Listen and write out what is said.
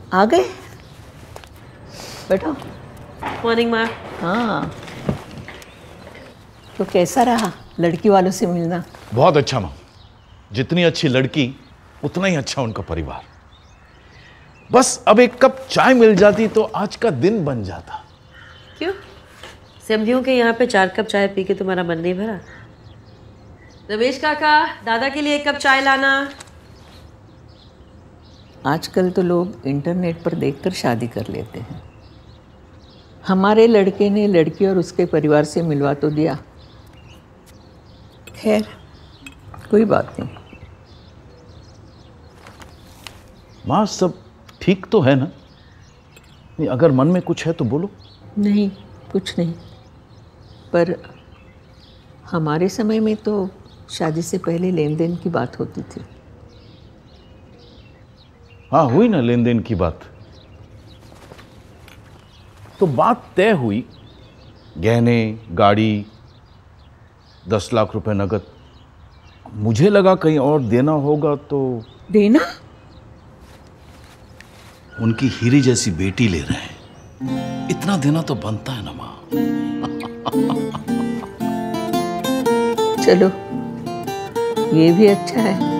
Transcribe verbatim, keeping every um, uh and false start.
आ गए? बैठो। मॉर्निंग माँ। हाँ, तो कैसा रहा लड़की वालों से मिलना? बहुत अच्छा माँ, जितनी अच्छी लड़की उतना ही अच्छा उनका परिवार। बस अब एक कप चाय मिल जाती तो आज का दिन बन जाता। क्यों? समझियों के यहाँ पे चार कप चाय पी के तुम्हारा मन नहीं भरा? रमेश काका, दादा के लिए एक कप चाय लाना। आजकल तो लोग इंटरनेट पर देखकर शादी कर लेते हैं। हमारे लड़के ने लड़की और उसके परिवार से मिलवा तो दिया। खैर, कोई बात नहीं। माँ, सब ठीक तो है ना? नहीं, अगर मन में कुछ है तो बोलो। नहीं, कुछ नहीं। पर हमारे समय में तो शादी से पहले लेन देन की बात होती थी। हाँ, हुई ना लेन देन की बात। तो बात तय हुई, गहने, गाड़ी, दस लाख रुपए नगद। मुझे लगा कहीं और देना होगा तो। देना? उनकी हीरे जैसी बेटी ले रहे हैं, इतना देना तो बनता है ना माँ। चलो, ये भी अच्छा है।